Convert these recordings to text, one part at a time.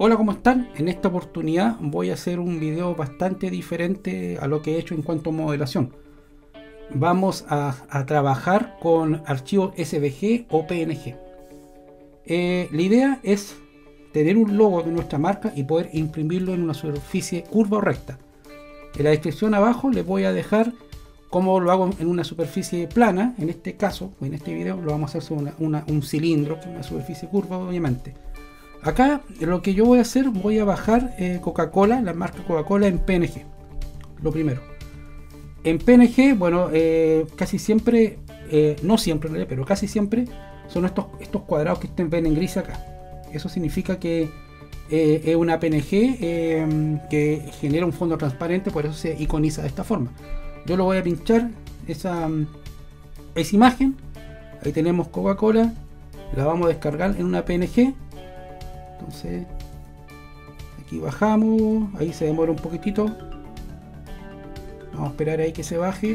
Hola, ¿cómo están? En esta oportunidad voy a hacer un video bastante diferente a lo que he hecho en cuanto a modelación. Vamos a trabajar con archivos SVG o PNG. La idea es tener un logo de nuestra marca y poder imprimirlo en una superficie curva o recta. En la descripción abajo les voy a dejar cómo lo hago en una superficie plana. En este caso, en este video, lo vamos a hacer sobre un cilindro, una superficie curva obviamente. Acá lo que yo voy a hacer, voy a bajar Coca-Cola, la marca Coca-Cola en PNG. Lo primero. En PNG, bueno, casi siempre, no siempre en realidad, pero casi siempre son estos cuadrados que ustedes ven en gris acá. Eso significa que es una PNG que genera un fondo transparente, por eso se iconiza de esta forma. Yo lo voy a pinchar esa imagen. Ahí tenemos Coca-Cola. La vamos a descargar en una PNG. Entonces aquí bajamos, ahí se demora un poquitito, vamos a esperar ahí que se baje.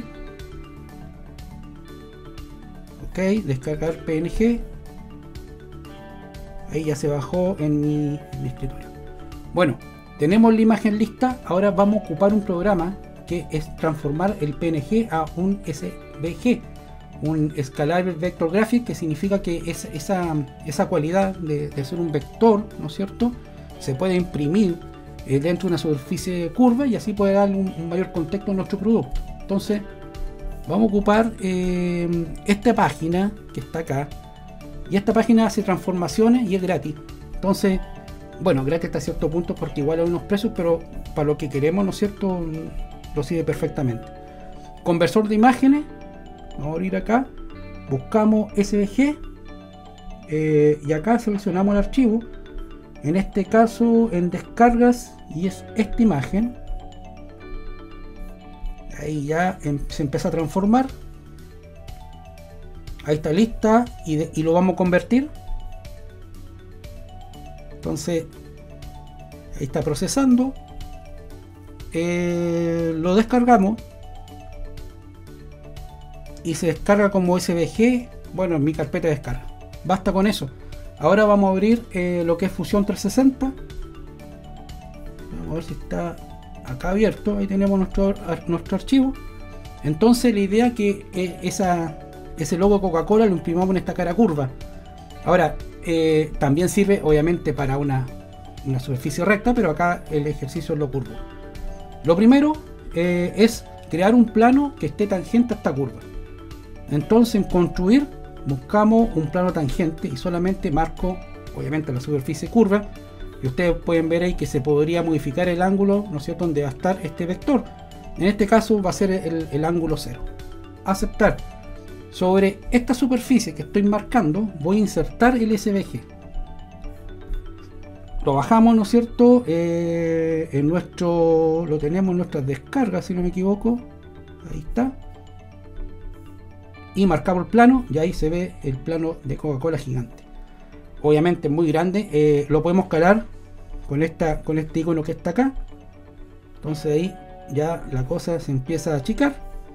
Ok, descargar PNG, ahí ya se bajó en mi escritorio. Bueno, tenemos la imagen lista. Ahora vamos a ocupar un programa que es transformar el PNG a un SVG, un Scalable Vector Graphic, que significa que esa cualidad de ser un vector, ¿no es cierto?, se puede imprimir dentro de una superficie curva y así puede darle un mayor contexto a nuestro producto. Entonces vamos a ocupar esta página que está acá, y esta página hace transformaciones y es gratis. Entonces, bueno, gratis hasta cierto punto porque igual hay unos precios, pero para lo que queremos, ¿no es cierto?, lo sirve perfectamente. Conversor de imágenes. Vamos a abrir acá, buscamos SVG y acá seleccionamos el archivo, en este caso en descargas, y es esta imagen. Ahí ya se empieza a transformar, ahí está lista, y lo vamos a convertir. Entonces ahí está procesando, lo descargamos y se descarga como SVG, bueno, en mi carpeta de descarga. Basta con eso. Ahora vamos a abrir lo que es Fusion 360. Vamos a ver si está acá abierto. Ahí tenemos nuestro archivo. Entonces la idea es que ese logo Coca-Cola lo imprimamos en esta cara curva. Ahora, también sirve obviamente para una superficie recta, pero acá el ejercicio es lo curvo. Lo primero es crear un plano que esté tangente a esta curva. Entonces en construir buscamos un plano tangente y solamente marco obviamente la superficie curva, y ustedes pueden ver ahí que se podría modificar el ángulo, ¿no es cierto?, donde va a estar este vector. En este caso va a ser el ángulo 0. Aceptar. Sobre esta superficie que estoy marcando voy a insertar el SVG. Lo bajamos, ¿no es cierto?, lo tenemos en nuestras descargas, si no me equivoco. Ahí está. Y marcamos el plano, y ahí se ve el plano de Coca-Cola gigante. Obviamente muy grande. Lo podemos calar con este icono que está acá. Entonces ahí ya la cosa se empieza a achicar.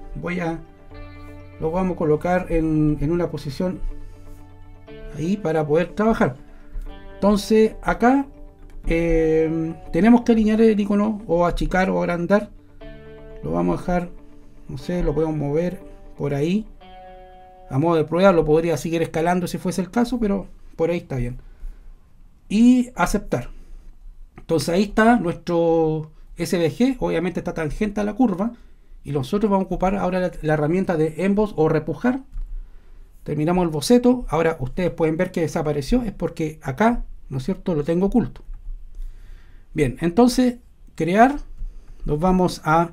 Lo vamos a colocar en una posición ahí para poder trabajar. Entonces acá tenemos que alinear el icono, o achicar o agrandar. Lo vamos a dejar, no sé, lo podemos mover por ahí. A modo de prueba lo podría seguir escalando si fuese el caso, pero por ahí está bien. Y aceptar. Entonces ahí está nuestro SVG, obviamente está tangente a la curva, y nosotros vamos a ocupar ahora la herramienta de Emboss o repujar. Terminamos el boceto. Ahora ustedes pueden ver que desapareció, es porque acá, ¿no es cierto?, lo tengo oculto. Bien, entonces crear, nos vamos a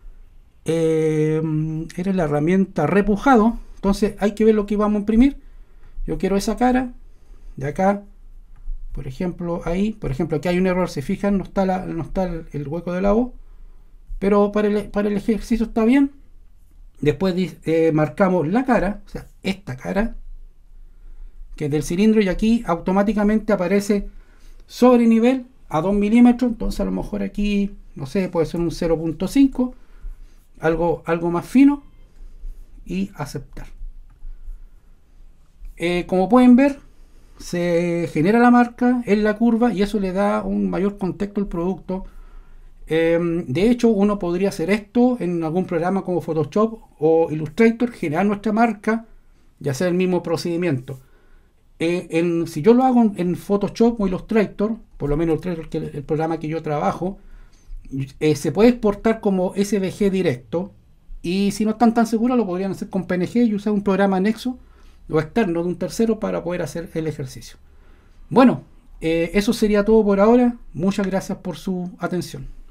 era la herramienta repujado. Entonces hay que ver lo que vamos a imprimir. Yo quiero esa cara de acá, por ejemplo, ahí. Por ejemplo, aquí hay un error, se fijan, no está el hueco de la O, pero para el ejercicio está bien. Después marcamos la cara, o sea, esta cara, que es del cilindro, y aquí automáticamente aparece sobre nivel a 2 milímetros. Entonces a lo mejor aquí, no sé, puede ser un 0.5, algo más fino, y aceptar. Como pueden ver, se genera la marca en la curva y eso le da un mayor contexto al producto. De hecho, uno podría hacer esto en algún programa como Photoshop o Illustrator, generar nuestra marca y hacer el mismo procedimiento. Si yo lo hago en Photoshop o Illustrator, por lo menos Illustrator, que es el programa que yo trabajo, se puede exportar como SVG directo, y si no están tan seguros lo podrían hacer con PNG y usar un programa anexo o externo de un tercero para poder hacer el ejercicio. Bueno, eso sería todo por ahora. Muchas gracias por su atención.